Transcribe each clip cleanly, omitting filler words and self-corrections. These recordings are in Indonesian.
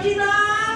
kita.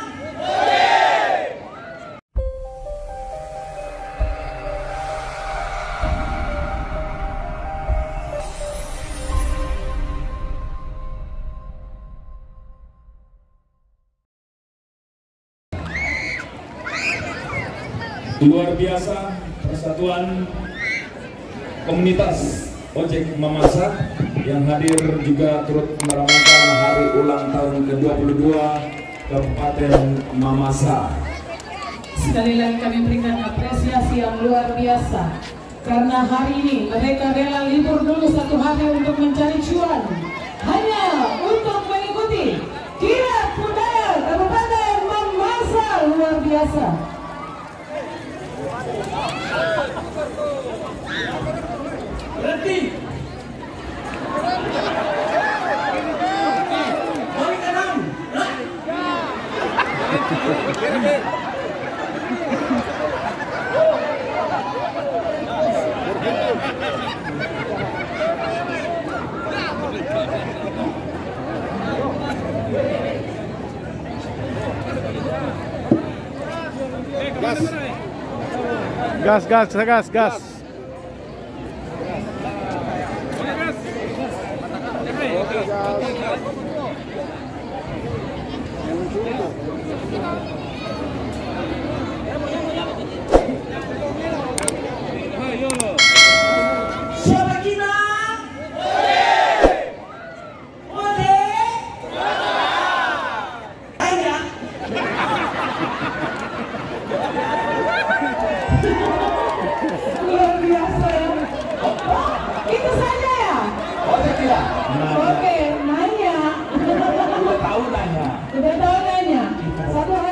Luar biasa persatuan komunitas ojek Mamasa yang hadir juga turut meramaikan hari ulang tahun ke-22 Kabupaten Mamasa. Sekali lagi kami berikan apresiasi yang luar biasa karena hari ini mereka rela libur dulu satu hari untuk mencari cuan hanya untuk mengikuti kirap budaya Kabupaten Mamasa. Luar biasa. Berhenti. Balik kanan. Gas. Siapa kita? Hanya. Luar biasa ya. Itu saja ya? Tidak. Oke, nanya. Udah tahu nanya. Udah tahu nanya. Satu